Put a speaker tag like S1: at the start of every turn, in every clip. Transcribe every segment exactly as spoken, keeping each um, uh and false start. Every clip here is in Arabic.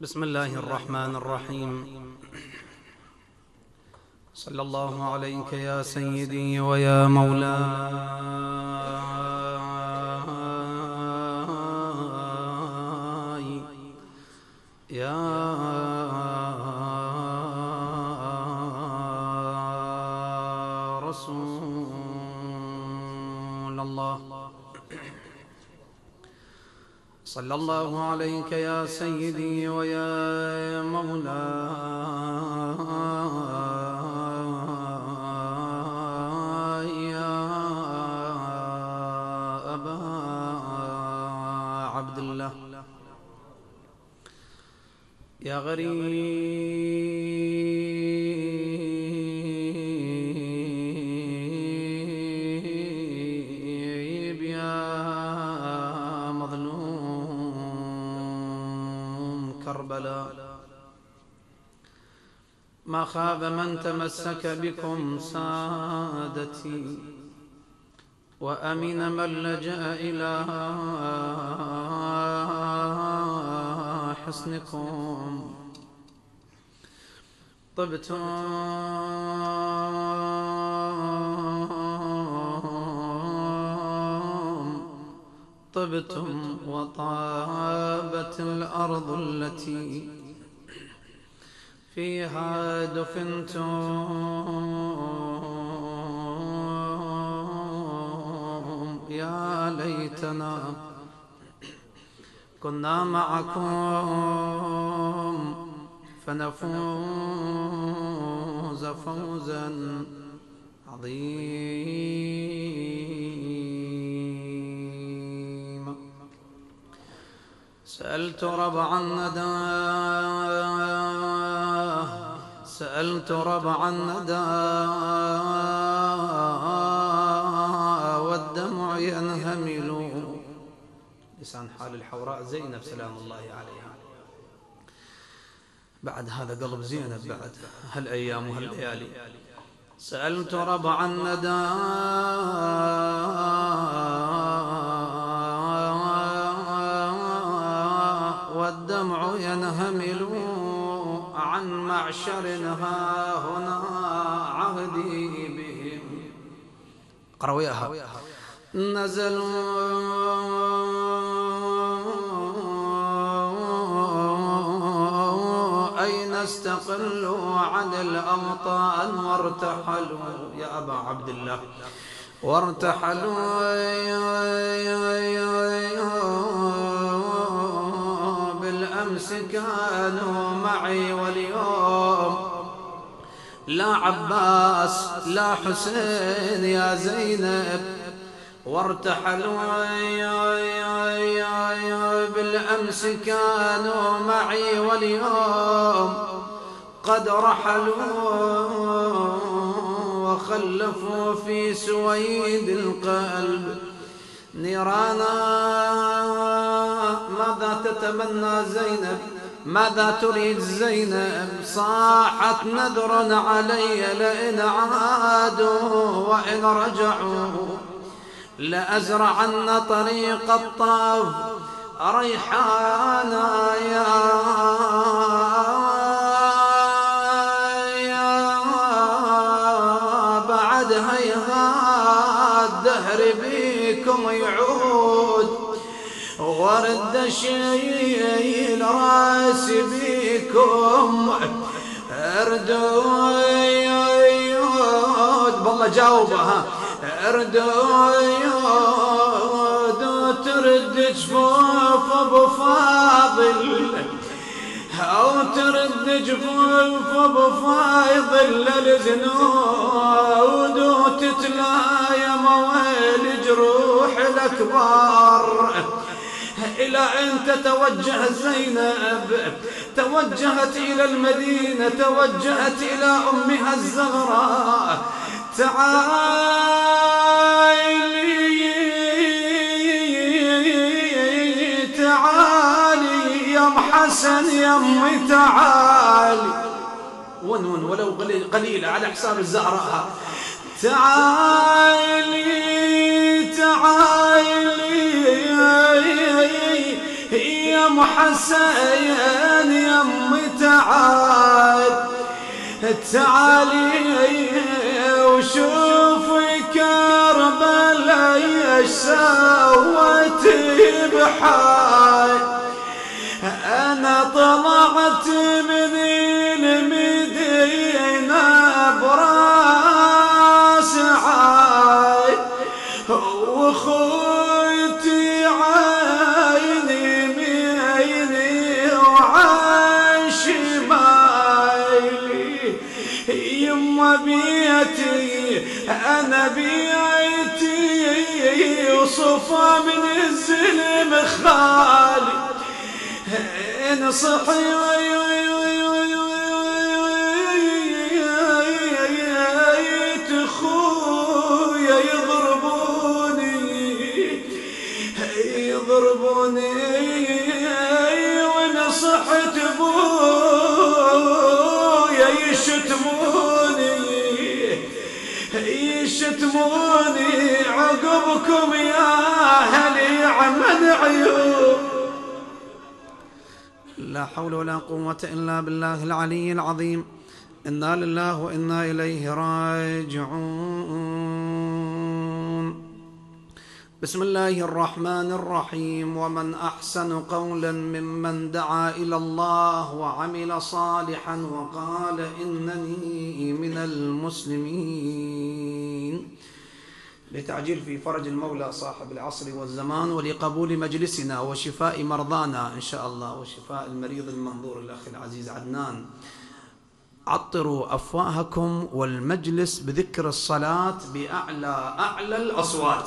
S1: بسم الله الرحمن الرحيم. صلى الله عليك يا سيدي ويا مولاي يا رسول الله. صلى الله عليك يا سيدي ويا مولاي يا أبا عبد الله يا غريب يا كربلاء. ما خاب من تمسك بكم سادتي وأمن من لجأ إلى حصنكم. طبتم طبتم وطابت الأرض التي فيها دفنتم. يا ليتنا كنا معكم فنفوز فوزا عظيما. سألت ربع الندى سألت ربع الندى والدمع ينهمل. لسان حال الحوراء زينب سلام الله عليها. بعد هذا قلب زينب بعد هالأيام وهالليالي. سألت ربع الندى والدمع ينهمل عن معشر ها هنا عهدي بهم. قرويها نزلوا أين استقلوا عن الأوطان وارتحلوا يا أبا عبد الله وارتحلوا بالأمس كانوا معي واليوم لا عباس لا حسين يا زينب. وارتحلوا بالأمس كانوا معي واليوم قد رحلوا وخلفوا في سويد القلب نيرانا. ماذا تتمنى زينب؟ ماذا تريد زينب؟ صاحت نذر علي لئن عادوا وإن رجعوا لأزرعن طريق الطاف ريحانا. يا يا بعد هيهات دهر بيكم يعود ورد شيل راس بيكم اردود. بالله جاوبها اردود ترد جفوف ابو فاضل او ترد جفوف ابو فاضل للزنود وتتلايم ويل جروح الاكبار. إلى أن تتوجه زينب؟ توجهت إلى المدينة، توجهت إلى أمها الزهراء. تعالي تعالي يا ام حسن يا امي تعالي. ون ون ولو قليلة على حساب الزهراء. تعالي تعالي يا محسن يا تعال تعالي وشوفي كربلاء ايش سوت بحال. انا طلعت من المدينة براس عاي وخوتي عيني ميني وعن شمالي. يما بيتي انا بيتي وصفى من الزلم خالي. انصحي اخويا يضربوني يضربوني ونصحت ابويا يشتموني يشتموني. عقبكم يا اهلي عمل عيوب. لا حول ولا قوة إلا بالله العلي العظيم. إنا لله وإنا إليه راجعون. بسم الله الرحمن الرحيم. ومن أحسن قولا ممن دعا إلى الله وعمل صالحا وقال إنني من المسلمين. لتعجيل في فرج المولى صاحب العصر والزمان ولقبول مجلسنا وشفاء مرضانا إن شاء الله وشفاء المريض المنظور الأخ العزيز عدنان. عطروا أفواهكم والمجلس بذكر الصلاة بأعلى أعلى الأصوات.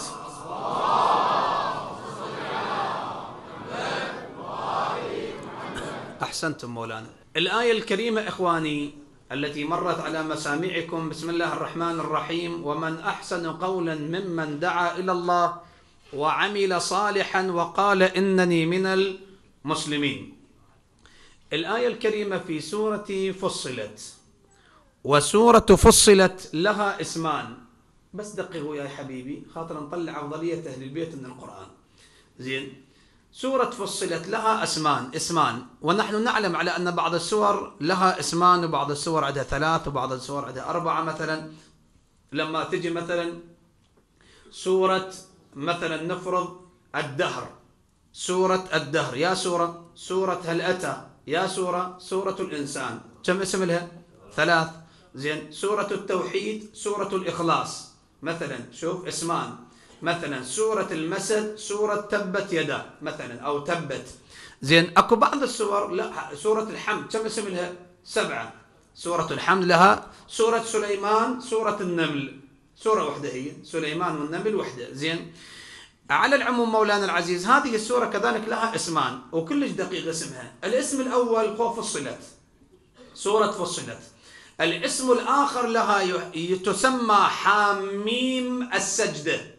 S1: أحسنتم مولانا. الآية الكريمة إخواني التي مرت على مسامعكم. بسم الله الرحمن الرحيم. ومن أحسن قولا ممن دعا إلى الله وعمل صالحا وقال إنني من المسلمين. الآية الكريمة في سورة فصلت. وسورة فصلت لها اسمان. بس دققوا يا حبيبي خاطر نطلع أفضلية أهل البيت من القرآن. زين. سورة فصلت لها اسمان اسمان ونحن نعلم على أن بعض السور لها اسمان وبعض السور عندها ثلاث وبعض السور عندها أربعة. مثلا لما تجي مثلا سورة مثلا نفرض الدهر، سورة الدهر يا سورة سورة هل أتى يا سورة سورة الإنسان، كم اسم لها؟ ثلاث. زين. سورة التوحيد سورة الإخلاص مثلا، شوف اسمان. مثلا سورة المسد سورة تبت يدا مثلا أو تبت. زين. أكو بعض السور لا. سورة الحمد كم اسم لها؟ سبعة. سورة الحمد لها. سورة سليمان سورة النمل سورة وحدة هي سليمان والنمل وحدة. زين. على العموم مولانا العزيز هذه السورة كذلك لها اسمان وكلش دقيق اسمها. الاسم الأول هو فصلت سورة فصلت. الاسم الآخر لها تسمى حاميم السجدة.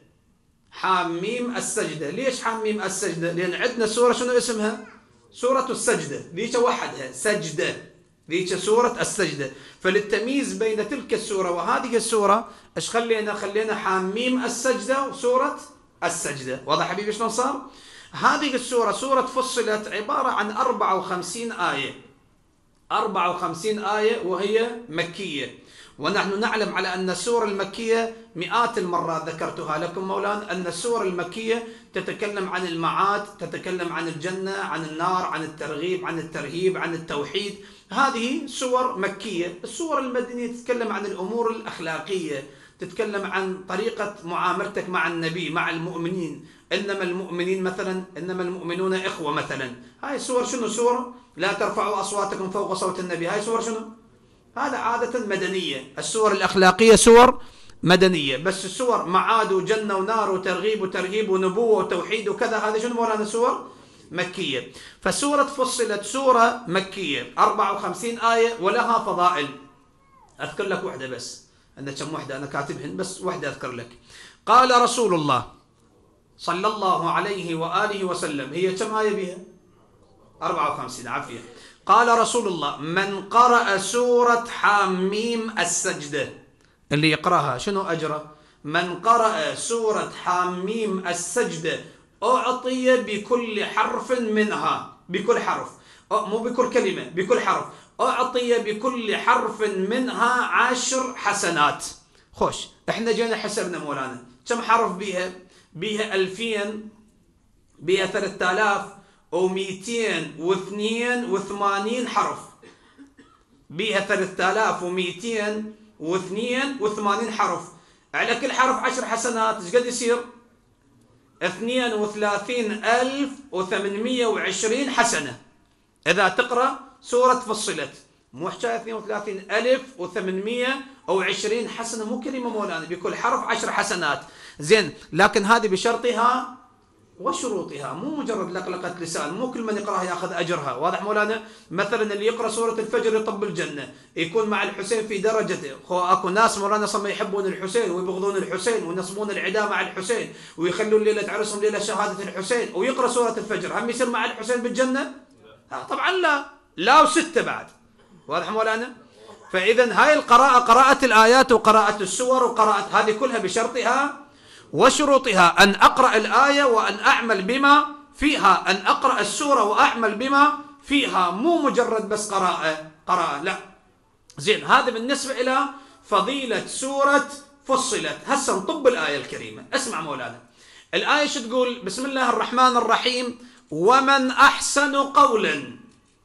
S1: حاميم السجدة. ليش حاميم السجدة؟ لأن عندنا سورة شنو اسمها؟ سورة السجدة. ذيك وحدها سجدة. ذيك سورة السجدة. فللتمييز بين تلك السورة وهذه السورة ايش خلينا؟ خلينا حاميم السجدة وسورة السجدة. واضح حبيبي شلون صار؟ هذه السورة سورة فصلت عبارة عن أربعة وخمسين آية. أربعة وخمسين آية وهي مكية. ونحن نعلم على أن السورة المكية مئات المرات ذكرتها لكم مولانا أن السورة المكية تتكلم عن المعاد، تتكلم عن الجنة، عن النار، عن الترغيب، عن الترهيب، عن التوحيد. هذه سور مكية. السور المدنية تتكلم عن الأمور الأخلاقية، تتكلم عن طريقة معاملتك مع النبي مع المؤمنين. إنما المؤمنين مثلا إنما المؤمنون إخوة مثلا. هاي سور شنو؟ سور لا ترفعوا أصواتكم فوق صوت النبي. هاي سور شنو؟ هذا عادة مدنية. السور الأخلاقية سور مدنية. بس السور معاد وجنة ونار وترغيب وترهيب ونبوة وتوحيد وكذا هذه شنو مولانا؟ سور مكية. فسورة فصلت سورة مكية أربعة وخمسين آية ولها فضائل. أذكر لك وحدة بس. عندنا كم وحدة أنا كاتبهن بس وحدة أذكر لك. قال رسول الله صلى الله عليه وآله وسلم. هي كم آية بها؟ أربعة وخمسين. عافية. قال رسول الله من قرأ سورة حاميم السجدة. اللي يقرأها شنو أجره؟ من قرأ سورة حاميم السجدة أعطي بكل حرف منها. بكل حرف مو بكل كلمة، بكل حرف أعطي بكل حرف منها عشر حسنات. خوش احنا جينا حسبنا مولانا كم حرف بيها؟ بيها ألفين، بيها ثلاثة آلاف ومئتين واثنين وثمانين حرف، بيها ثلاثة آلاف ومئتين واثنين وثمانين حرف، على كل حرف عشر حسنات ايش قد يصير؟ اثنين وثلاثين ألف وثمانمئة وعشرين حسنة. إذا تقرأ سورة فصلت مو حكاية اثنين وثلاثين ألف وثمانمئة وعشرين حسنة، مو كلمة مولانا، بكل حرف عشر حسنات. زين، لكن هذه بشرطها وشروطها، مو مجرد لقلقة لسان، مو كل من يقرأها ياخذ أجرها. واضح مولانا؟ مثلا اللي يقرأ سورة الفجر يطب الجنة، يكون مع الحسين في درجته. خو اكو ناس مولانا صم يحبون الحسين ويبغضون الحسين وينصبون العداء مع الحسين ويخلون ليلة عرسهم ليلة شهادة الحسين، ويقرأ سورة الفجر، هم يصير مع الحسين بالجنة؟ طبعا لا، لا وستة بعد. واضح مولانا؟ فإذا هاي القراءة، قراءة الآيات وقراءة السور وقراءة هذه كلها بشرطها وشروطها، أن أقرأ الآية وأن أعمل بما فيها، أن أقرأ السورة وأعمل بما فيها، مو مجرد بس قراءة قراءة، لا. زين، هذا بالنسبة إلى فضيلة سورة فصلت. هسه نطب الآية الكريمة. اسمع مولانا الآية شو تقول؟ بسم الله الرحمن الرحيم. ومن أحسن قولا،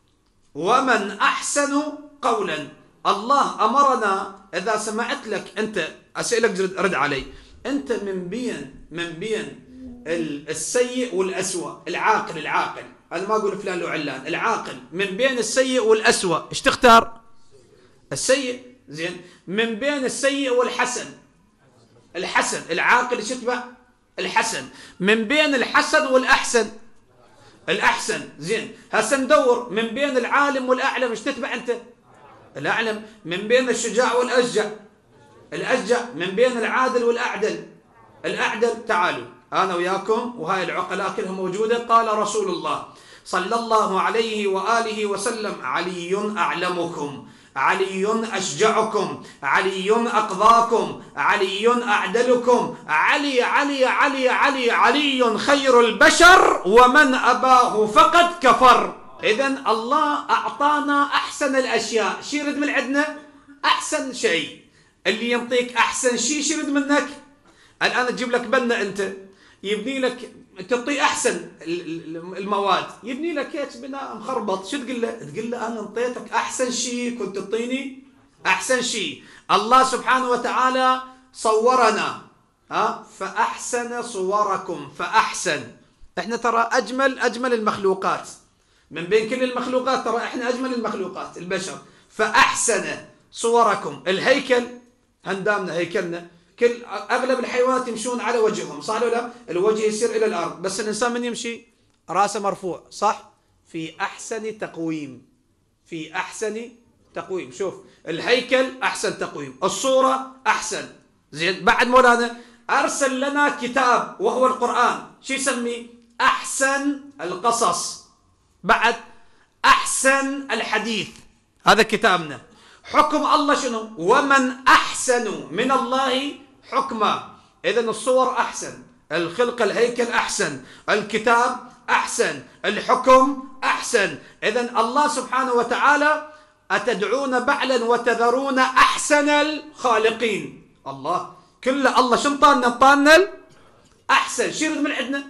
S1: ومن أحسن قولا. الله أمرنا إذا سمعت لك أنت أسألك رد علي، أنت من بين من بين السيء والأسوأ، العاقل العاقل أنا ما أقول فلان لو علان، العاقل من بين السيء والأسوأ إيش تختار؟ السيء. زين، من بين السيء والحسن، الحسن. العاقل إيش يتبع؟ الحسن. من بين الحسن والأحسن، الأحسن. زين، هسه ندور من بين العالم والأعلم إيش تتبع أنت؟ الأعلم. من بين الشجاع والأشجع، الأشجع. من بين العادل والأعدل، الأعدل. تعالوا أنا وياكم وهاي العقلاء كلها موجودة. قال رسول الله صلى الله عليه وآله وسلم: علي أعلمكم، علي أشجعكم، علي أقضاكم، علي أعدلكم، علي علي علي علي علي خير البشر، ومن أباه فقد كفر. إذن الله أعطانا أحسن الأشياء. شي يريد من عندنا؟ أحسن شيء. اللي ينطيك أحسن شيء شي يريد منك؟ الآن تجيب لك بنا أنت يبني لك، تعطيه أحسن المواد، يبني لك هيك بناء مخربط، شو تقول له؟ تقول له أنا انطيتك أحسن شيء، كنت تعطيني أحسن شيء. الله سبحانه وتعالى صورنا، ها، فأحسن صوركم، فأحسن. احنا ترى أجمل أجمل المخلوقات من بين كل المخلوقات، ترى احنا أجمل المخلوقات البشر. فأحسن صوركم. الهيكل هندامنا هيكلنا، كل أغلب الحيوانات يمشون على وجههم، صح ولا لا؟ الوجه يصير إلى الأرض، بس الإنسان من يمشي راسه مرفوع، صح؟ في أحسن تقويم، في أحسن تقويم. شوف الهيكل أحسن تقويم، الصورة أحسن. زين، بعد مولانا أرسل لنا كتاب وهو القرآن، شو يسميه؟ أحسن القصص. بعد أحسن الحديث، هذا كتابنا. حكم الله شنو؟ ومن أحسن من الله حكما. إذن الصور أحسن، الخلق الهيكل أحسن، الكتاب أحسن، الحكم أحسن. إذن الله سبحانه وتعالى: أتدعون بعلا وتذرون أحسن الخالقين. الله كله الله شن طالنا؟ طالنا أحسن. شو يريد من عندنا؟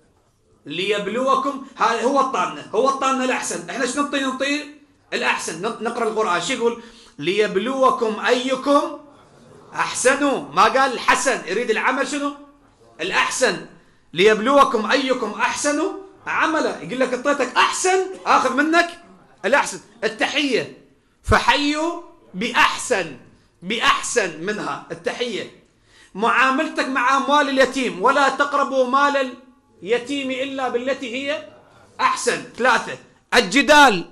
S1: ليبلوكم. هذا هو الطالنا، هو الطالنا الأحسن. إحنا شو نطي؟ نطي الأحسن. نقرأ القرآن شو يقول؟ ليبلوكم أيكم أحسن. ما قال الحسن، يريد العمل شنو؟ الأحسن. ليبلوكم أيكم أحسن عملا. يقول لك اعطيتك أحسن، آخذ منك الأحسن. التحية، فحيوا بأحسن، بأحسن منها التحية. معاملتك مع أموال اليتيم: ولا تقربوا مال اليتيم إلا بالتي هي أحسن. ثلاثة. الجدال: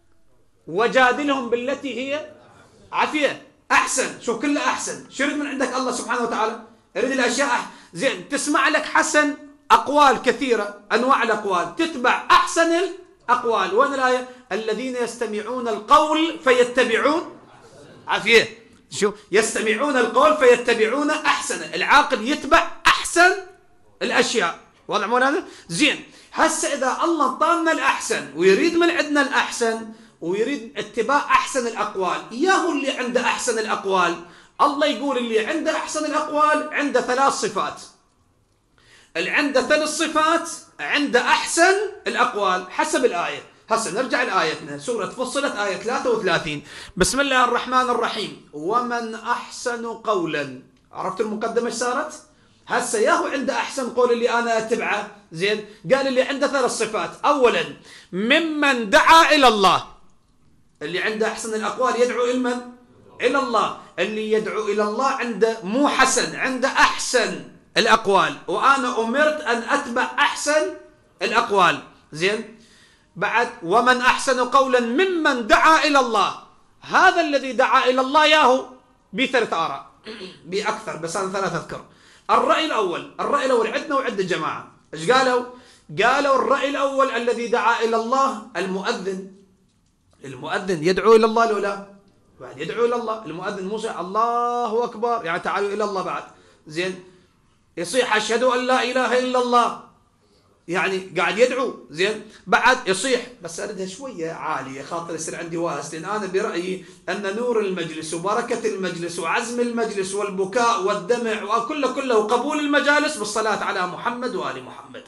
S1: وجادلهم بالتي هي عافية. أحسن. شوف كله أحسن. شو يريد من عندك الله سبحانه وتعالى؟ يريد الأشياء زين. تسمع لك حسن أقوال كثيرة، أنواع الأقوال، تتبع أحسن الأقوال. وين الآية؟ الذين يستمعون القول فيتبعون عافية. شو يستمعون القول فيتبعون أحسن. العاقل يتبع أحسن الأشياء. واضح مولانا؟ زين، هسه إذا الله طالنا الأحسن ويريد من عندنا الأحسن ويريد اتباع أحسن الأقوال، ياهو اللي عنده أحسن الأقوال. الله يقول اللي عنده أحسن الأقوال عنده ثلاث صفات، اللي عنده ثلاث صفات عنده أحسن الأقوال حسب الآية. هسه نرجع لآيتنا سورة فصلت آية ثلاثة وثلاثين. بسم الله الرحمن الرحيم. ومن أحسن قولا. عرفت المقدمة ايش صارت؟ هسه ياهو عنده أحسن قول اللي أنا أتبعه. زين، قال اللي عنده ثلاث صفات. أولا ممن دعا إلى الله، اللي عنده أحسن الأقوال يدعو إلى من؟ إلى الله. اللي يدعو إلى الله عنده مو حسن، عنده أحسن الأقوال، وأنا أمرت أن أتبع أحسن الأقوال. زين، بعد ومن أحسن قولا ممن دعا إلى الله. هذا الذي دعا إلى الله ياهو بثلاث آراء بأكثر، بس أنا ثلاث أذكر. الرأي الأول، الرأي الأول عندنا وعند الجماعة إيش قالوا؟ قالوا الرأي الأول الذي دعا إلى الله المؤذن. المؤذن يدعو إلى الله لو لا؟ بعد يدعو إلى الله المؤذن، موسى الله أكبر يعني تعالوا إلى الله بعد. زين، يصيح أشهد أن لا إله إلا الله يعني قاعد يدعو. زين، بعد يصيح بس أردها شوية عالية خاطر يصير عندي واهس، لأن أنا برأيي أن نور المجلس وبركة المجلس وعزم المجلس والبكاء والدمع وكله كله وقبول المجالس بالصلاة على محمد وآل محمد.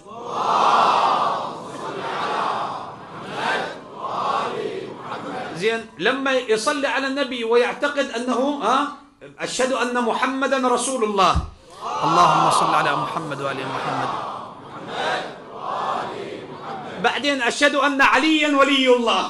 S1: زين، لما يصلي على النبي ويعتقد أنه ها أشهد أن محمدا رسول الله، اللهم صل على محمد وآل محمد. بعدين أشهد أن عليا ولي الله.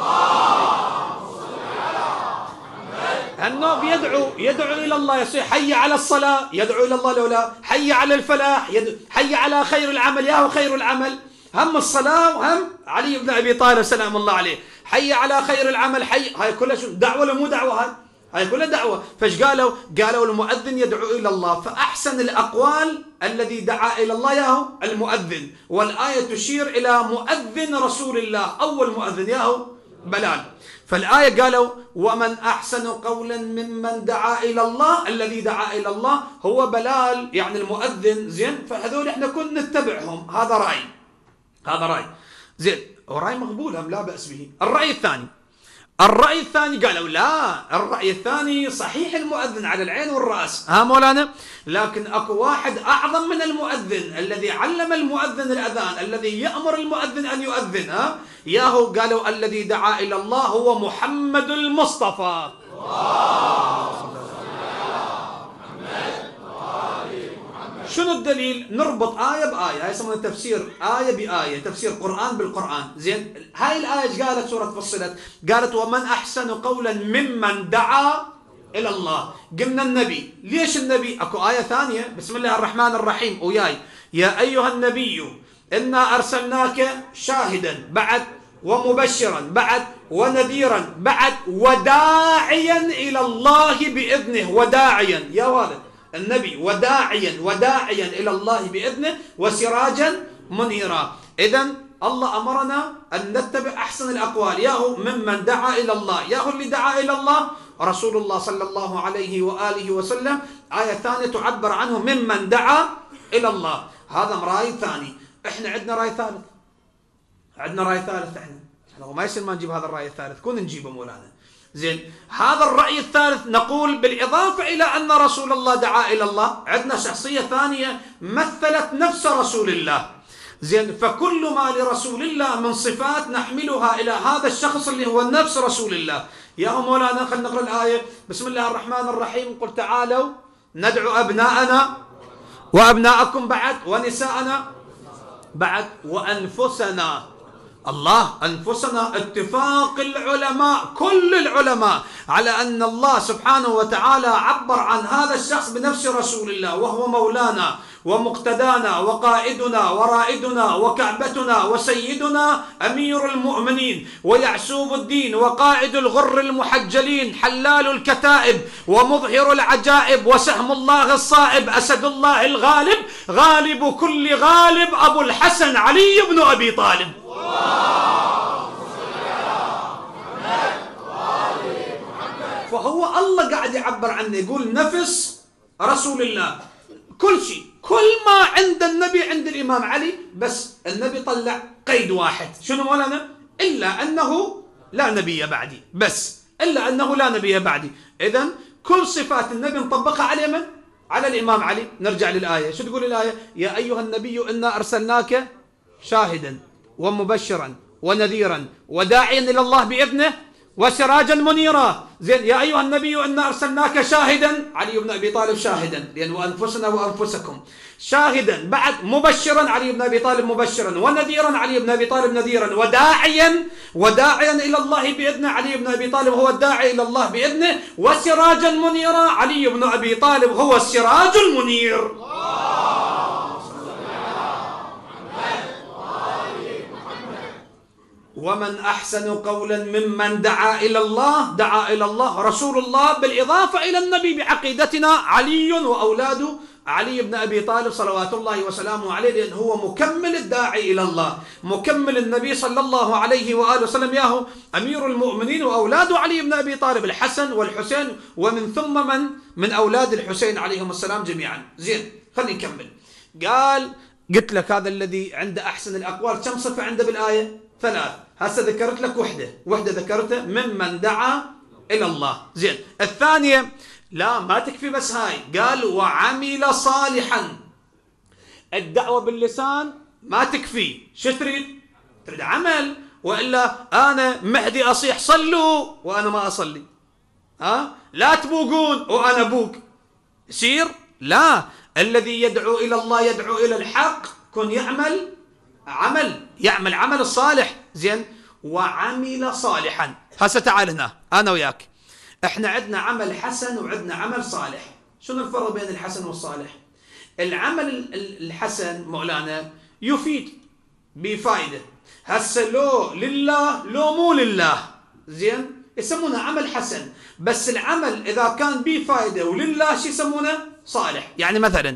S1: أنه بيدعو يدعو إلى الله، يصير حي على الصلاة يدعو إلى الله لولا، حي على الفلاح يدعو، حي على خير العمل ياهو خير العمل، هم الصلاة وهم علي بن أبي طالب سلام الله عليه، حي على خير العمل، حي هاي كلها شو دعوة ولا مو دعوة؟ هاي هاي كلها دعوة. فايش قالوا؟ قالوا المؤذن يدعو إلى الله، فأحسن الأقوال الذي دعا إلى الله ياهو المؤذن، والآية تشير إلى مؤذن رسول الله، أول مؤذن ياهو بلال. فالآية قالوا ومن أحسن قولا ممن دعا إلى الله، الذي دعا إلى الله هو بلال يعني المؤذن. زين، فهذول احنا كنا نتبعهم. هذا رأي، هذا رأي. زين، ورأي مقبول هم لا بأس به. الرأي الثاني، الرأي الثاني قالوا لا، الرأي الثاني صحيح المؤذن على العين والرأس ها مولانا، لكن أكو واحد أعظم من المؤذن الذي علم المؤذن الأذان، الذي يأمر المؤذن أن يؤذن. ها ياهو قالوا الذي دعا إلى الله هو محمد المصطفى. شنو الدليل؟ نربط آية بآية، هاي يسمونها تفسير آية بآية، تفسير قرآن بالقرآن. زين، هاي الآية ايش قالت؟ سورة فصلت قالت ومن أحسن قولا ممن دعا إلى الله. قلنا النبي، ليش النبي؟ أكو آية ثانية بسم الله الرحمن الرحيم وياي يا أيها النبي إنا أرسلناك شاهدا بعد ومبشرا بعد ونذيرا بعد وداعيا إلى الله بإذنه. وداعيا يا والد النبي، وداعيا وداعيا إلى الله بإذنه وسراجا منيرا. إذن الله أمرنا أن نتبع أحسن الأقوال، ياهو ممن دعا إلى الله، ياهو اللي دعا إلى الله رسول الله صلى الله عليه وآله وسلم. آية ثانية تعبر عنه ممن دعا إلى الله. هذا رأي ثاني. إحنا عندنا رأي ثالث، عندنا رأي ثالث. إحنا إحنا ما يصير ما نجيب هذا الرأي الثالث، كون نجيبه مولانا. زين، هذا الرأي الثالث نقول بالإضافة إلى أن رسول الله دعا إلى الله، عندنا شخصية ثانية مثلت نفس رسول الله. زين، فكل ما لرسول الله من صفات نحملها إلى هذا الشخص اللي هو نفس رسول الله. يا مولانا خلينا نقرأ الآية. بسم الله الرحمن الرحيم. قل تعالوا ندعو أبناءنا وأبناءكم بعد ونساءنا بعد وأنفسنا. الله، أنفسنا. اتفاق العلماء كل العلماء على أن الله سبحانه وتعالى عبر عن هذا الشخص بنفس رسول الله، وهو مولانا ومقتدانا وقائدنا ورائدنا وكعبتنا وسيدنا أمير المؤمنين ويعسوب الدين وقائد الغر المحجلين حلال الكتائب ومظهر العجائب وسهم الله الصائب أسد الله الغالب غالب كل غالب أبو الحسن علي بن أبي طالب. فهو الله قاعد يعبر عنه، يقول نفس رسول الله. كل شيء، كل ما عند النبي عند الإمام علي، بس النبي طلع قيد واحد. شنو مولانا؟ إلا أنه لا نبي بعدي، بس إلا أنه لا نبي بعدي. إذن كل صفات النبي نطبقها على من؟ على الإمام علي. نرجع للآية، شو تقول الآية؟ يا أيها النبي إنا أرسلناك شاهدا ومبشرا ونذيرا وداعيا إلى الله بإذنه وسراجا منيرا. زين، يا أيها النبي إنا أرسلناك شاهدا، علي بن أبي طالب شاهدا، لأن وأنفسنا وأنفسكم شاهدا. بعد مبشرا، علي بن أبي طالب مبشرا، ونذيرا، علي بن أبي طالب نذيرا، وداعيا وداعيا إلى الله بإذنه، علي بن أبي طالب هو الداعي إلى الله بإذنه، وسراجا منيرا، علي بن أبي طالب هو السراج المنير. ومن أحسن قولا ممن دعا إلى الله، دعا إلى الله رسول الله بالإضافة إلى النبي بعقيدتنا علي وأولاده علي بن أبي طالب صلوات الله وسلامه عليه، لأن هو مكمل الداعي إلى الله، مكمل النبي صلى الله عليه وآله وسلم، ياهو أمير المؤمنين وأولاده علي بن أبي طالب الحسن والحسين، ومن ثم من من أولاد الحسين عليهم السلام جميعا. زين، خلينا نكمل. قال قلت لك هذا الذي عنده أحسن الأقوال كم صفة عنده بالآية؟ ثلاث. هسه ذكرت لك وحدة، وحدة ذكرتها ممن دعا إلى الله. زين، الثانية لا ما تكفي بس هاي، قال وعمل صالحا. الدعوة باللسان ما تكفي، شو تريد؟ تريد عمل، وإلا أنا مهدي أصيح صلوا وأنا ما أصلي، ها؟ لا تبوقون وأنا بوق، يصير؟ لا، الذي يدعو إلى الله يدعو إلى الحق، كن يعمل عمل، يعمل عمل الصالح. زين، وعمل صالحا. هسه تعال هنا أنا وياك، احنا عندنا عمل حسن وعندنا عمل صالح. شنو الفرق بين الحسن والصالح؟ العمل الحسن مولانا يفيد بفائدة، هسه لو لله لو مو لله، زين، يسمونه عمل حسن. بس العمل إذا كان به فائدة ولله شو يسمونه؟ صالح. يعني مثلا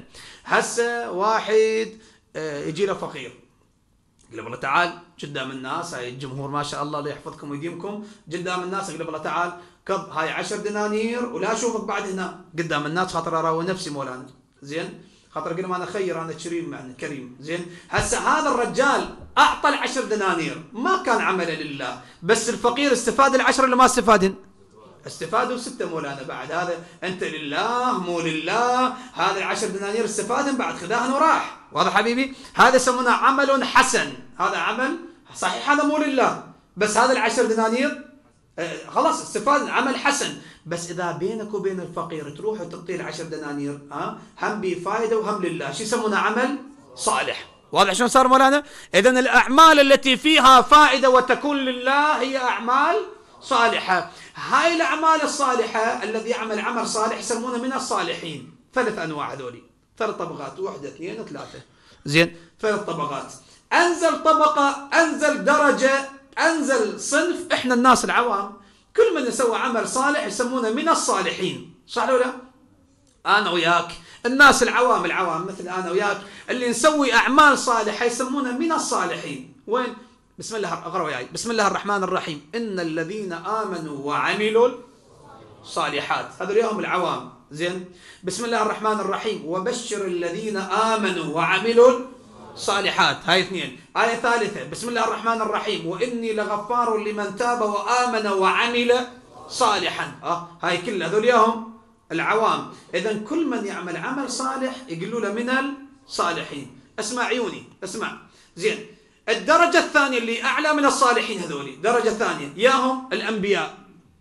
S1: هسه واحد يجي له فقير، يقول له والله تعال قدام الناس، هاي الجمهور ما شاء الله الله يحفظكم ويديمكم، قدام الناس يقول له والله تعال كب هاي عشر دنانير ولا اشوفك بعد هنا قدام الناس، خاطر اراوي نفسي مولانا. زين، خاطر اقول انا خير، انا كريم يعني كريم. زين، هسه هذا الرجال اعطى العشر دنانير، ما كان عمله لله، بس الفقير استفاد العشر اللي ما استفادن، استفادوا ستة مولانا. بعد هذا انت لله مو لله، هذا العشر دنانير استفادن بعد خذاهن وراح. واضح حبيبي؟ هذا يسمونه عمل حسن، هذا عمل صحيح، هذا مو لله، بس هذا العشر دنانير آه خلاص استفاد، عمل حسن. بس اذا بينك وبين الفقير تروح وتعطيه العشر دنانير، ها آه هم بفائده وهم لله، شو يسمونه؟ عمل صالح. واضح شلون صار مولانا؟ اذا الاعمال التي فيها فائده وتكون لله هي اعمال صالحه. هاي الاعمال الصالحه، الذي يعمل عمل صالح يسمونه من الصالحين. ثلاث انواع هذولي، ثلاث طبقات، واحده اثنين ثلاثه. زين، ثلاث طبقات. انزل طبقه، انزل درجه، انزل صنف، احنا الناس العوام كل من يسوي عمل صالح يسمونه من الصالحين، صح ولا لا؟ انا وياك الناس العوام العوام مثل انا وياك اللي نسوي اعمال صالحه يسمونه من الصالحين. وين؟ بسم الله، اقرا وياي، بسم الله الرحمن الرحيم، ان الذين امنوا وعملوا الصالحات، هذول هم العوام. زين، بسم الله الرحمن الرحيم، وبشر الذين امنوا وعملوا الصالحات، هاي اثنين. آية ثالثة، بسم الله الرحمن الرحيم، واني لغفار لمن تاب وامن وعمل صالحا. اه هاي كلها هذول هم العوام. اذا كل من يعمل عمل صالح يقولوا له من الصالحين. اسمع عيوني، اسمع. زين، الدرجة الثانية اللي أعلى من الصالحين هذولي، درجة ثانية، ياهم الأنبياء.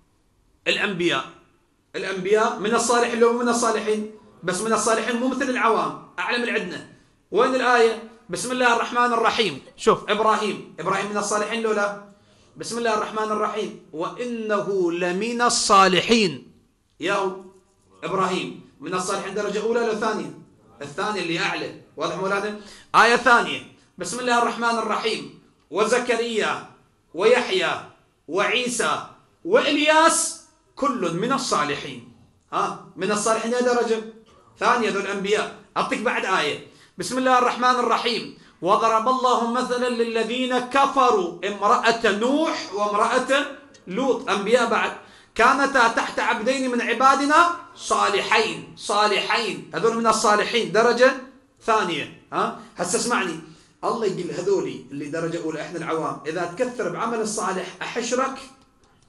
S1: الأنبياء الأنبياء من الصالحين لو من الصالحين، بس من الصالحين مو مثل العوام، أعلى من عندنا. وين الآية؟ بسم الله الرحمن الرحيم. شوف إبراهيم، إبراهيم من الصالحين لو لا؟ بسم الله الرحمن الرحيم، وإنه لمن الصالحين. ياهو إبراهيم من الصالحين درجة أولى لو ثانية؟ الثانية اللي أعلى. واضح مولانا؟ آية ثانية، بسم الله الرحمن الرحيم، وزكريا ويحيى وعيسى وإلياس كل من الصالحين. ها من الصالحين يا درجة ثانية ذو الأنبياء. أعطيك بعد آية، بسم الله الرحمن الرحيم، وضرب الله مثلا للذين كفروا امرأة نوح وامرأة لوط، أنبياء بعد، كانتا تحت عبدين من عبادنا صالحين، صالحين هذول من الصالحين درجة ثانية. ها هسه اسمعني، الله يقول هذولي اللي درجة أولى إحنا العوام إذا تكثر بعمل الصالح أحشرك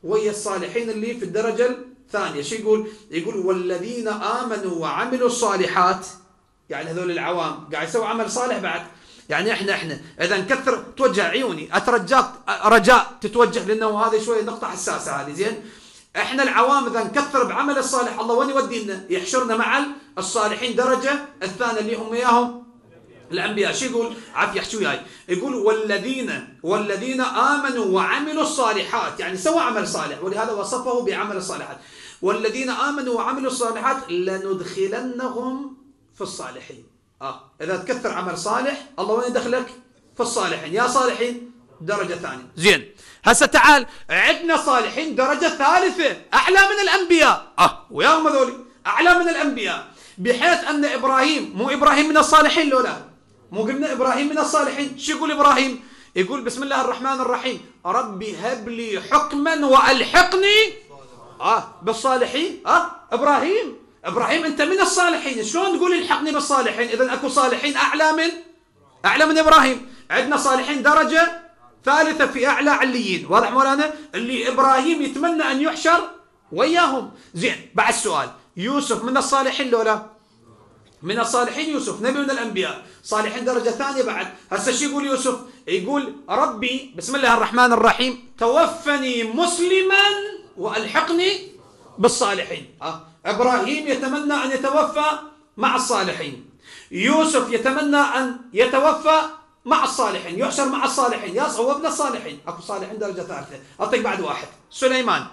S1: ويا الصالحين اللي في الدرجة الثانية. شو يقول؟ يقول والذين آمنوا وعملوا الصالحات، يعني هذول العوام قاعد يسوي عمل صالح بعد. يعني احنا احنا اذا نكثر، توجه عيوني اترجاك رجاء تتوجه، لانه هذه شويه نقطه حساسه هذه. زين، احنا العوام اذا نكثر بعمل الصالح الله وين يودينا؟ يحشرنا مع الصالحين درجه الثانيه اللي هم اياهم الانبياء. شو يقول؟ عافيه احكي وياي. يقول والذين والذين امنوا وعملوا الصالحات، يعني سوى عمل صالح، ولهذا وصفه بعمل الصالحات. والذين امنوا وعملوا الصالحات لندخلنهم في الصالحين. اه اذا تكثر عمل صالح الله وين يدخلك؟ في الصالحين. يا صالحين درجه ثانيه. زين، هسه تعال عندنا صالحين درجه ثالثه اعلى من الانبياء. اه وياهم هذول اعلى من الانبياء، بحيث ان ابراهيم، مو ابراهيم من الصالحين لو لا؟ مو قلنا ابراهيم من الصالحين؟ شو يقول ابراهيم؟ يقول بسم الله الرحمن الرحيم ربي هب لي حكما والحقني اه بالصالحين. اه ابراهيم ابراهيم انت من الصالحين، شلون تقول الحقني بالصالحين؟ اذا اكو صالحين اعلى من اعلى من ابراهيم. عندنا صالحين درجه ثالثه في اعلى عليين، واضح مولانا؟ اللي ابراهيم يتمنى ان يحشر وياهم. زين، بعد السؤال، يوسف من الصالحين لو لا؟ من الصالحين يوسف، نبي من الانبياء، صالحين درجه ثانيه بعد. هسه شو يقول يوسف؟ يقول ربي بسم الله الرحمن الرحيم توفني مسلما والحقني بالصالحين. أه؟ ابراهيم يتمنى ان يتوفى مع الصالحين، يوسف يتمنى ان يتوفى مع الصالحين، يحشر مع الصالحين. يا هو ابن الصالحين. اكو صالحين درجه ثالثه. اعطيك بعد واحد، سليمان.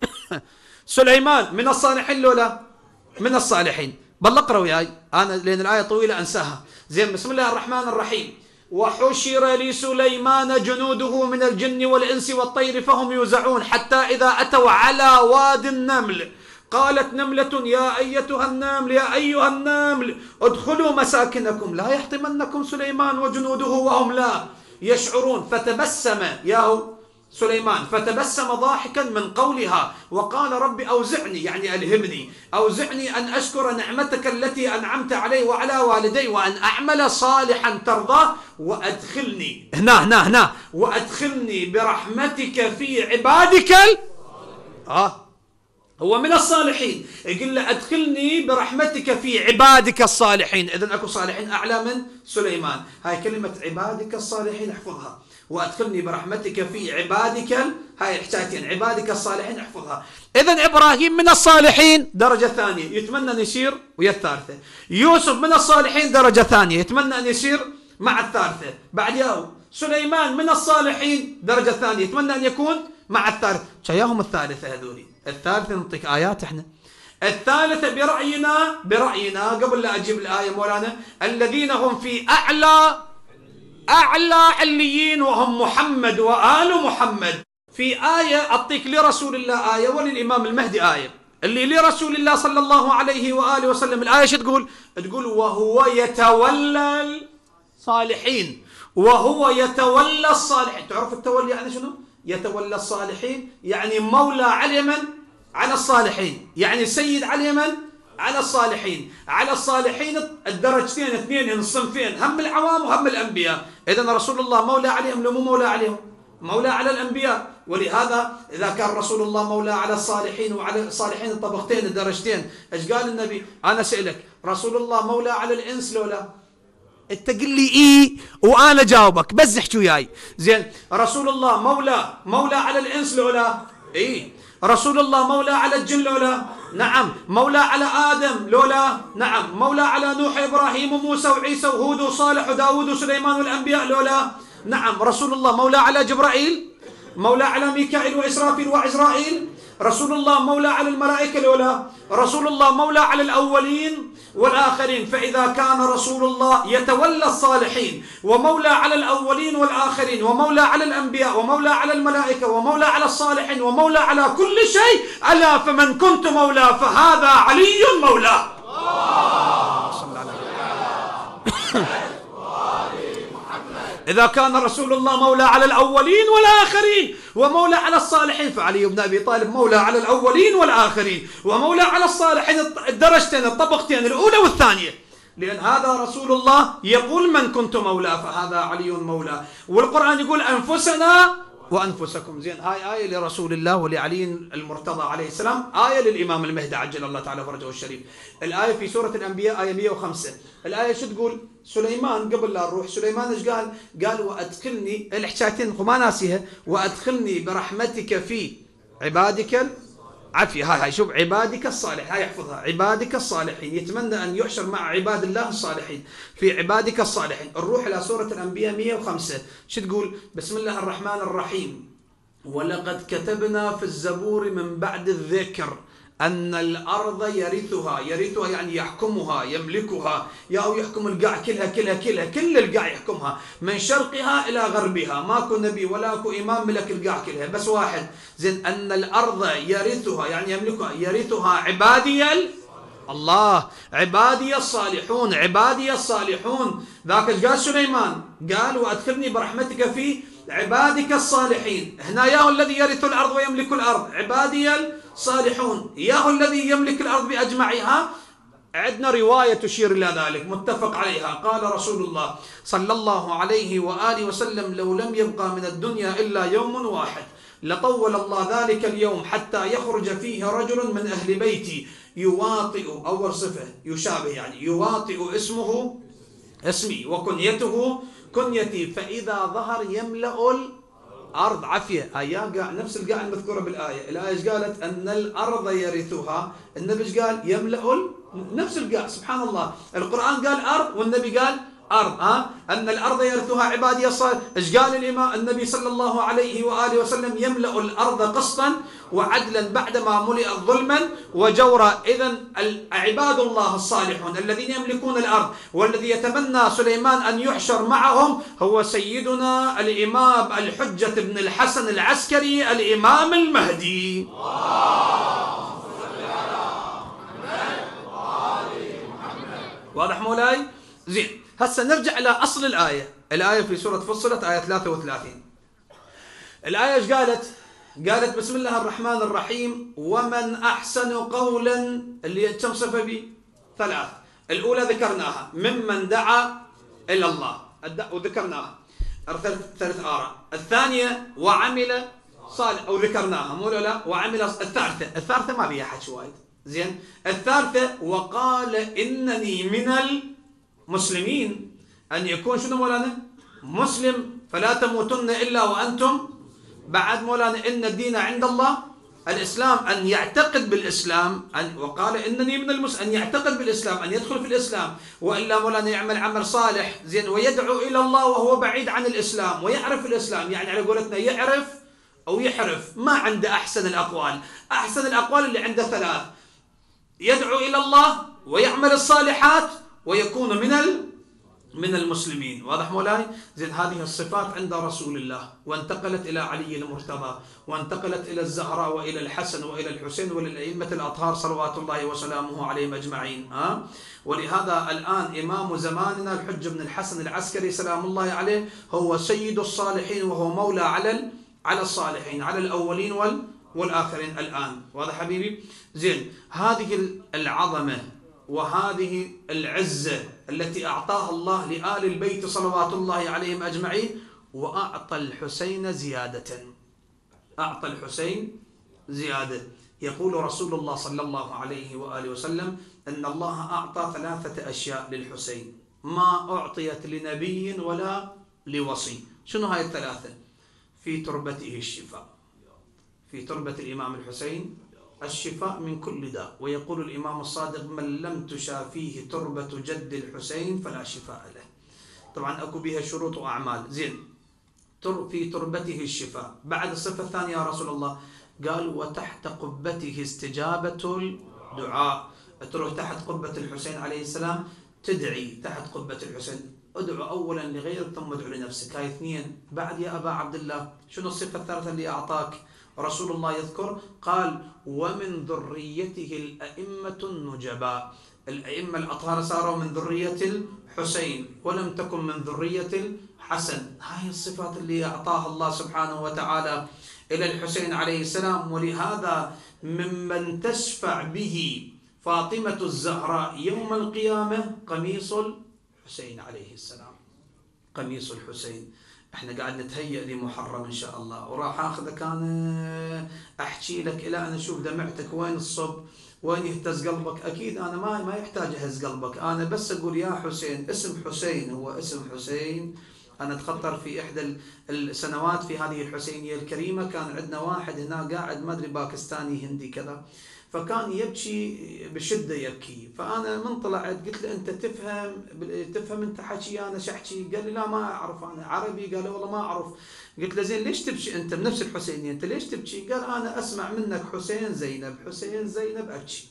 S1: سليمان من الصالحين لو لا؟ من الصالحين. بل اقرا وياي انا لان الايه طويله انساها. زين، بسم الله الرحمن الرحيم وحشر لسليمان جنوده من الجن والانس والطير فهم يوزعون حتى اذا اتوا على واد النمل قالت نملة يا أيتها النمل يا أيها النمل ادخلوا مساكنكم لا يحطمنكم سليمان وجنوده وهم لا يشعرون فتبسم ياهو سليمان فتبسم ضاحكا من قولها وقال رب أوزعني، يعني ألهمني، أوزعني أن أشكر نعمتك التي أنعمت علي وعلى والدي وأن أعمل صالحا ترضاه وأدخلني هنا هنا هنا وأدخلني برحمتك في عبادك ال... آه هو من الصالحين. يقول له أدخلني برحمتك في عبادك الصالحين. إذن أكو صالحين أعلى من سليمان. هاي كلمة عبادك الصالحين احفظها، وأدخلني برحمتك في عبادك ال... هاي الحكايتين عبادك الصالحين احفظها. إذن إبراهيم من الصالحين درجة ثانية يتمنى أن يصير ويا الثالثة. يوسف من الصالحين درجة ثانية يتمنى أن يصير مع الثالثة. بعد ياهو سليمان من الصالحين درجة ثانية يتمنى أن يكون مع الثالثة. شياهم الثالثة هذولي. الثالثة نعطيك آيات احنا. الثالثة برأينا برأينا قبل لا أجيب الآية مولانا الذين هم في أعلى أعلى عليين وهم محمد وآل محمد. في آية أعطيك لرسول الله آية وللإمام المهدي آية. اللي لرسول الله صلى الله عليه وآله وسلم الآية شو تقول؟ تقول وهو يتولى الصالحين وهو يتولى الصالحين. تعرف التولي يعني شنو؟ يتولى الصالحين يعني مولى على اليمن على الصالحين، يعني سيد على اليمن على الصالحين. على الصالحين الدرجتين اثنين الصنفين، هم العوام وهم الأنبياء. إذن رسول الله مولى عليهم لو مو مولى عليهم؟ مولى على الأنبياء. ولهذا إذا كان رسول الله مولى على الصالحين وعلى الصالحين الطبقتين الدرجتين، إيش قال النبي؟ أنا سألك رسول الله مولى على الإنس لو لا؟ انت قل لي ايه وانا جاوبك بس احكي وياي. زين، رسول الله مولى مولى على الانس لولا؟ ايه. رسول الله مولى على الجن لولا؟ نعم. مولى على ادم لولا؟ نعم. مولى على نوح ابراهيم وموسى وعيسى وهود وصالح وداود وسليمان والانبياء لولا؟ نعم. رسول الله مولى على جبرائيل، مولى على ميكائيل واسرافيل وعزرائيل. رسول الله مولى على الملائكة لولا؟ رسول الله مولى على الأولين والآخرين. فإذا كان رسول الله يتولى الصالحين ومولى على الأولين والآخرين ومولى على الأنبياء ومولى على الملائكة ومولى على الصالحين ومولى على كل شيء، ألا فمن كنت مولى فهذا علي مولاه. إذا كان رسول الله مولى على الأولين والآخرين ومولى على الصالحين فعلي بن أبي طالب مولى على الأولين والآخرين ومولى على الصالحين الدرجتين الطبقتين الأولى والثانية. لأن هذا رسول الله يقول من كنت مولى فهذا علي مولى. والقرآن يقول أنفسنا وأنفسكم. زين، هاي آية لرسول الله ولعلي المرتضى عليه السلام، آية للإمام المهدي عجل الله تعالى فرجه الشريف. الآية في سورة الأنبياء آية مئة وخمسة. الآية شو تقول؟ سليمان قبل لا نروح، سليمان ايش قال؟ قال وأدخلني، الحكايتين ما ناسيها، وأدخلني برحمتك في عبادك عافية. هاي هاي شوف، عبادك الصالح، هاي يحفظها، عبادك الصالحين، يتمنى أن يحشر مع عباد الله الصالحين في عبادك الصالحين. نروح إلى سورة الأنبياء مئة وخمسة، شو تقول؟ بسم الله الرحمن الرحيم. ولقد كتبنا في الزبور من بعد الذكر أن الأرض يرثها، يرثها يعني يحكمها يملكها، يا هو يحكم القاع كلها كلها كلها، كل القاع يحكمها من شرقها إلى غربها، ماكو نبي ولا اكو إمام ملك القاع كلها، بس واحد. زين، أن الأرض يرثها يعني يملكها، يرثها عبادي الله، عبادي الصالحون، عبادي الصالحون. ذاك ايش قال سليمان؟ قال وأدخلني برحمتك في عبادك الصالحين. هنا ياهو الذي يرث الأرض ويملك الأرض، عبادي الصالحون، ياهو الذي يملك الأرض بأجمعها. عندنا رواية تشير إلى ذلك متفق عليها. قال رسول الله صلى الله عليه وآله وسلم لو لم يبقى من الدنيا إلا يوم واحد لطول الله ذلك اليوم حتى يخرج فيه رجل من أهل بيتي يواطئ، أول صفة يشابه يعني يواطئ اسمه اسمي وكنيته كنيتي، فإذا ظهر يملأ الأرض عافية. آية قاع نفس القاع المذكورة بالآية. الآية ايش قالت؟ أن الأرض يرثها، النبي ايش قال؟ يملأ نفس القاع. سبحان الله، القرآن قال أرض والنبي قال أرض. ها أن الأرض يرثها عبادي الصالحين. إيش قال الإمام النبي صلى الله عليه وآله وسلم؟ يملأ الأرض قسطا وعدلا بعدما ملئت ظلما وجورا. إذن عباد الله الصالحون الذين يملكون الأرض، والذي يتمنى سليمان أن يحشر معهم هو سيدنا الإمام الحجة بن الحسن العسكري الإمام المهدي. واضح مولاي؟ زين، هسه نرجع إلى أصل الآية. الآية في سورة فصلت آية ثلاثة وثلاثين. الآية ايش قالت؟ قالت بسم الله الرحمن الرحيم ومن أحسن قولا، اللي كم صفة به؟ ثلاث. الأولى ذكرناها ممن دعا إلى الله وذكرناها ثلاث آراء. الثانية وعمل صالح وذكرناها مو لا، وعمل. الثالثة الثالثة ما بيها حكي وايد. زين، الثالثة وقال إنني من المسلمين، أن يكون شنو مولانا؟ مسلم، فلا تموتن إلا وأنتم. بعد مولانا إن الدين عند الله الإسلام، أن يعتقد بالإسلام، أن وقال إنني من المسلمين، أن يعتقد بالإسلام، أن يدخل في الإسلام، وإلا مولانا يعمل عمل صالح. زين، ويدعو إلى الله وهو بعيد عن الإسلام ويعرف الإسلام، يعني على قولتنا يعرف أو يحرف. ما عنده أحسن الأقوال، أحسن الأقوال اللي عنده ثلاث: يدعو إلى الله ويعمل الصالحات ويكون من ال من المسلمين. واضح مولاي؟ زين، هذه الصفات عند رسول الله، وانتقلت إلى علي المرتضى، وانتقلت إلى الزهراء وإلى الحسن وإلى الحسين وللأئمة الأطهار صلوات الله وسلامه عليهم أجمعين. ها؟ ولهذا الآن إمام زماننا الحج بن الحسن العسكري سلام الله عليه هو سيد الصالحين، وهو مولى على على الصالحين، على الأولين وال والآخرين الآن. واضح حبيبي؟ زين، هذه العظمة وهذه العزة التي أعطاها الله لآل البيت صلوات الله عليهم أجمعين، وأعطى الحسين زيادة، أعطى الحسين زيادة. يقول رسول الله صلى الله عليه وآله وسلم أن الله أعطى ثلاثة أشياء للحسين ما أعطيت لنبي ولا لوصي. شنو هاي الثلاثة؟ في تربته الشفاء، في تربة الإمام الحسين الشفاء من كل داء. ويقول الإمام الصادق من لم تشافيه تربة جد الحسين فلا شفاء له. طبعا أكو بها شروط وأعمال. زين، في تربته الشفاء. بعد الصفة الثانية يا رسول الله قال وتحت قبته استجابة الدعاء. تروح تحت قبة الحسين عليه السلام تدعي تحت قبة الحسين، ادعو أولا لغيرك ثم ادعو لنفسك. هاي اثنين. بعد يا أبا عبد الله شنو الصفة الثالثة اللي أعطاك رسول الله يذكر؟ قال ومن ذريته الأئمة النجباء. الأئمة الأطهار صاروا من ذرية الحسين ولم تكن من ذرية الحسن. هاي الصفات اللي أعطاها الله سبحانه وتعالى إلى الحسين عليه السلام. ولهذا ممن تشفع به فاطمة الزهراء يوم القيامة قميص الحسين عليه السلام، قميص الحسين. احنا قاعد نتهيأ لمحرم ان شاء الله، وراح اخذك انا احكي لك الى ان اشوف دمعتك وين الصب، وين يهتز قلبك. اكيد انا ما ما يحتاج اهز قلبك، انا بس اقول يا حسين، اسم حسين هو اسم حسين. انا اتخطر في احدى السنوات في هذه الحسينيه الكريمه، كان عندنا واحد هنا قاعد ما ادري باكستاني هندي كذا، فكان يبكي بشده يبكي، فانا من طلعت قلت له انت تفهم تفهم انت حكي انا شحكي؟ قال لي لا ما اعرف انا عربي. قال لي والله ما اعرف. قلت له زين ليش تبكي انت بنفس الحسينيه، انت ليش تبكي؟ قال انا اسمع منك حسين زينب حسين زينب ابكي.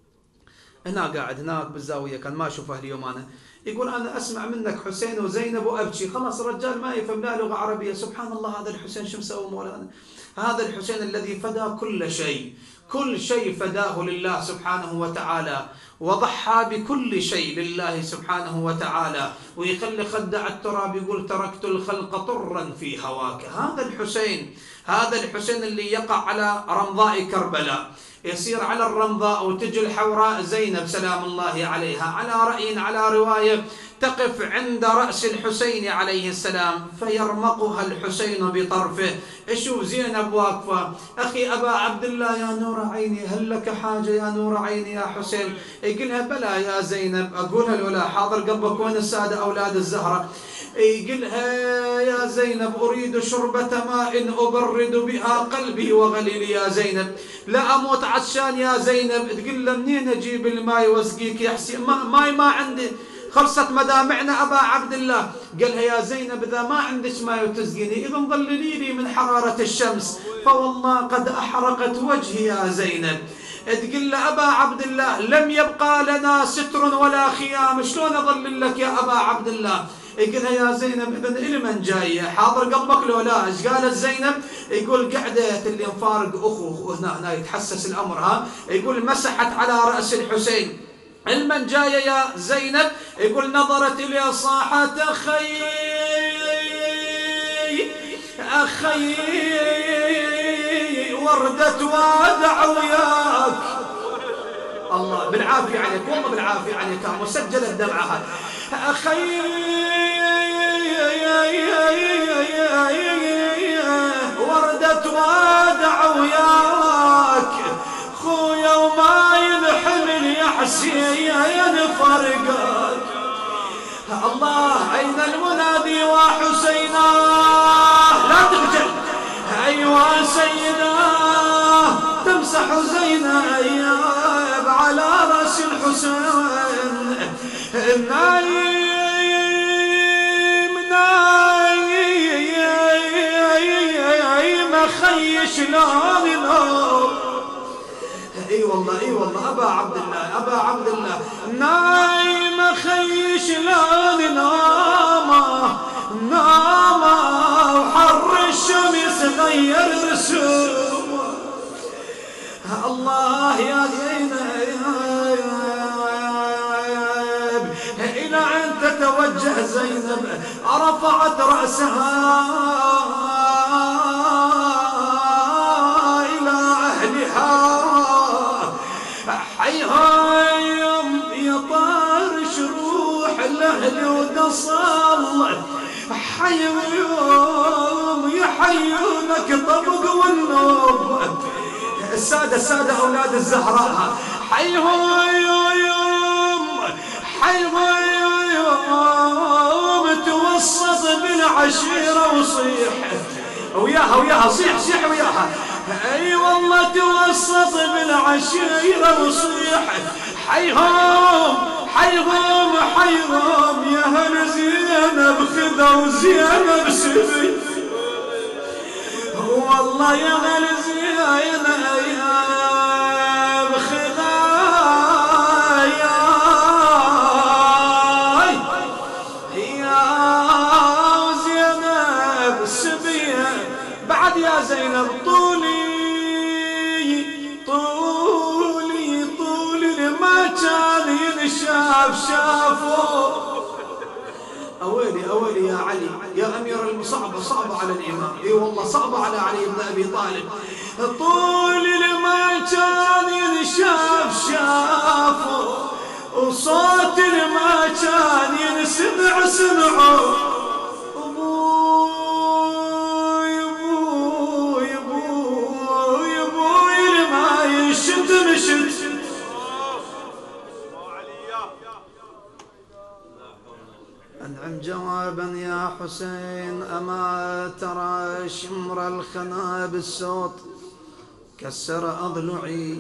S1: هنا قاعد هناك بالزاويه كان ما اشوفه اليوم انا، يقول انا اسمع منك حسين وزينب وابكي. خلاص الرجال ما يفهم لا لغه عربيه. سبحان الله، هذا الحسين شو مسوي مولانا؟ هذا الحسين الذي فدى كل شيء، كل شيء فداه لله سبحانه وتعالى، وضحى بكل شيء لله سبحانه وتعالى، ويخلي خدع التراب يقول تركت الخلق طرا في هواك. هذا الحسين، هذا الحسين اللي يقع على رمضاء كربلاء، يصير على الرمضاء وتجي الحوراء زينب سلام الله عليها، على رأي على رواية تقف عند رأس الحسين عليه السلام فيرمقها الحسين بطرفه. اشوف زينب واقفة، أخي أبا عبد الله يا نور عيني هل لك حاجة يا نور عيني يا حسين؟ يقولها بلى يا زينب. أقولها لولا حاضر قلبك وين السادة أولاد الزهرة؟ يقولها يا زينب أريد شربة ماء أبرد بها قلبي وغليلي يا زينب، لا أموت عطشان يا زينب. تقول له منين أجيب الماء واسقيك يا حسين؟ ماي ما عندي، خلصت مدامعنا أبا عبد الله. قالها يا زينب إذا ما عندك ماء وتسقيني إذا ظللي لي من حرارة الشمس فوالله قد أحرقت وجهي يا زينب. تقول له أبا عبد الله لم يبقى لنا ستر ولا خيام، شلون أظلل لك يا أبا عبد الله؟ يقولها يا زينب إذا إلى من جاية حاضر قلبك لو لا؟ إيش قالت زينب؟ يقول قعدت اللي مفارق أخو هنا هنا يتحسس الأمر ها، يقول مسحت على رأس الحسين. المن جاية يا زينب؟ يقول نظرت إلي صاحت أخي أخي وردة وادع وياك. الله بالعافية عليك، والله بالعافية عليك، مسجلة دمعها. أخي وردة وادع وياك خويا وما ينحمل يا حسين فرقك. الله أين المنادي وحسينا لا تخجل، أيوة سيدا تمسح زينب على رأس الحسين. نايم نايم خي شلون نوم. اي والله اي والله ابا عبد الله ابا عبد الله نايم خي شلون نومه نومه وحر الشمس غير رسومه. الله يا زينب إلى أن تتوجه زينب رفعت رأسها إلى أهلها. حيهم يا طارش روح الأهل وتصل، حيهم يحيونك طبق والنوب. السادة السادة أولاد الزهراء حيهم حيهم توسط بالعشيرة وصيح وياها وياها صيح صيح وياها. اي والله توسط بالعشيرة وصيح حيهم حيهم حيهم يا هل زينب خذوا زينب سبي. والله يا هل زينب خذا يا يا زينب سبي. بعد يا زينب طولي طولي طولي ما كان ينشاف شافه. أويلي أويلي يا علي يا أمير المصعبة، صعبة على الإمام. إي والله صعبة على علي بن أبي طالب. طولي ما كان ينشاف شافه وصوت ما كان ينسمع سمعه. أبوي حسين أما ترى شمر الخنا بالصوت كسر أضلعي.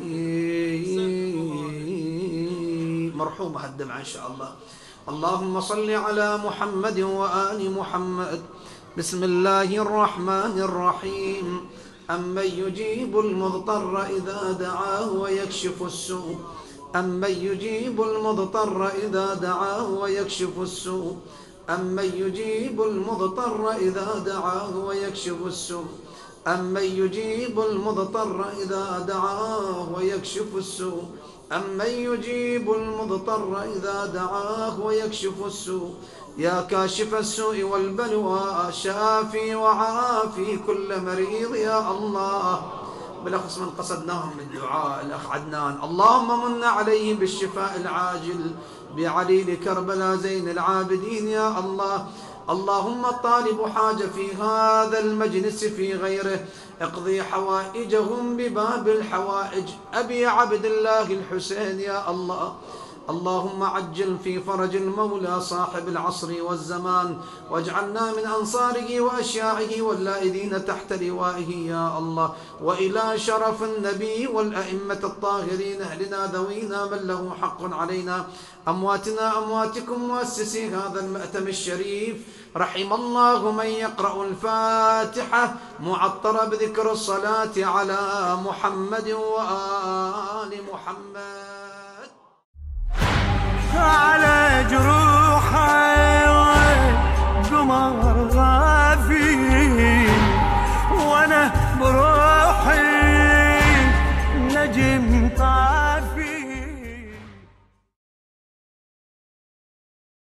S1: مرحومة هالدمعة إن شاء الله. اللهم صل على محمد وآل محمد. بسم الله الرحمن الرحيم. أمن يجيب المضطر إذا دعاه ويكشف السوء أمن يجيب المضطر إذا دعاه ويكشف السوء أمن يجيب المضطر إذا دعاه ويكشف السوء أمن يجيب المضطر إذا دعاه ويكشف السوء أمن يجيب المضطر إذا دعاه ويكشف السوء. يا كاشف السوء والبلوى شافي وعافي كل مريض يا الله. بالأخص من قصدناهم بالدعاء الأخ عدنان. اللهم من عليه بالشفاء العاجل بعليل كربلاء زين العابدين يا الله. اللهم الطالب حاجة في هذا المجلس في غيره اقضي حوائجهم بباب الحوائج أبي عبد الله الحسين يا الله. اللهم عجل في فرج المولى صاحب العصر والزمان واجعلنا من أنصاره وأشياعه واللائذين تحت لوائه يا الله. وإلى شرف النبي والأئمة الطاهرين أهلنا ذوينا من له حق علينا أمواتنا أمواتكم مؤسسي هذا المأتم الشريف. رحم الله من يقرأ الفاتحة معطر بذكر الصلاة على محمد وآل محمد.
S2: على جروحي قمر